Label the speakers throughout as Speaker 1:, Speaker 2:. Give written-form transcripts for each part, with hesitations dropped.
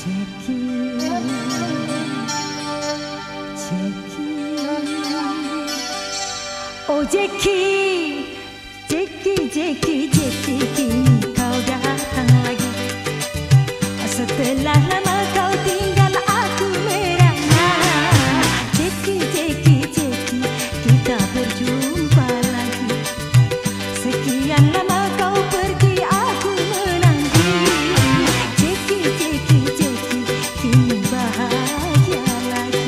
Speaker 1: Oh Jackie, Jackie, Jackie, Jackie, kini kau datang lagi. Setelah lama kau tinggal aku merana. Jackie, Jackie, Jackie, kita berjumpa lagi. Sekian lama kau pergi aku menanti. Jackie, Jackie, Jackie, kini bahagia lagi.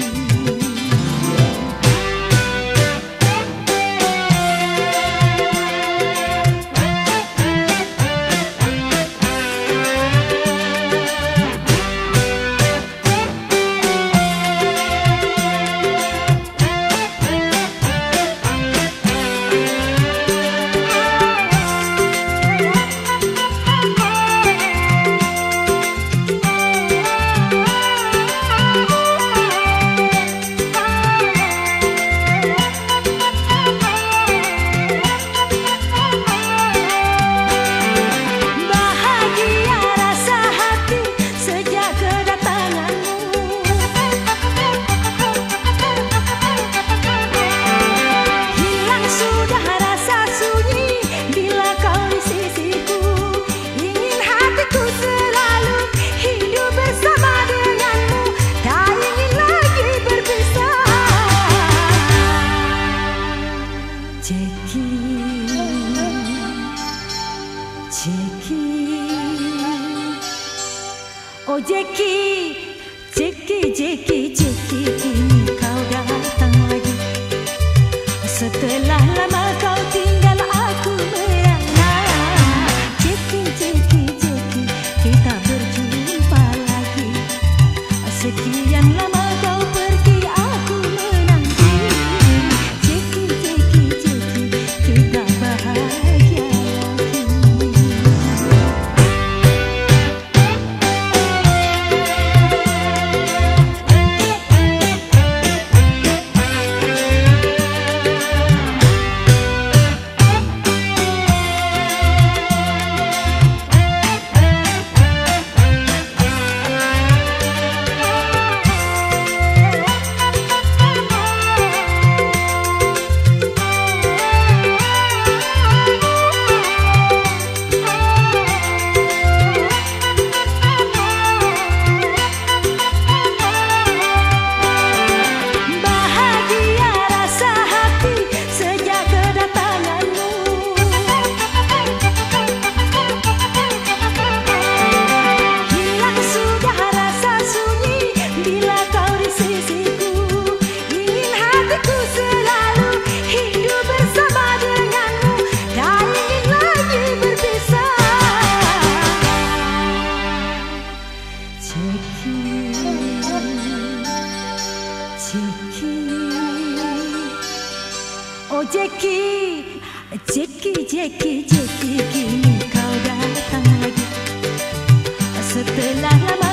Speaker 1: Oh Jackie, Jackie, Jackie, Jackie, kini kau datang lagi. Setelah lama kau tinggal aku merana. Jackie, Jackie, Jackie, kita berjumpa lagi. Sekian lama kau pergi aku menanti. Jackie, Jackie, Jackie, kita bahagia lagi. Oh Jackie, Jackie, Jackie, Jackie, kini kau datang lagi. Setelah lama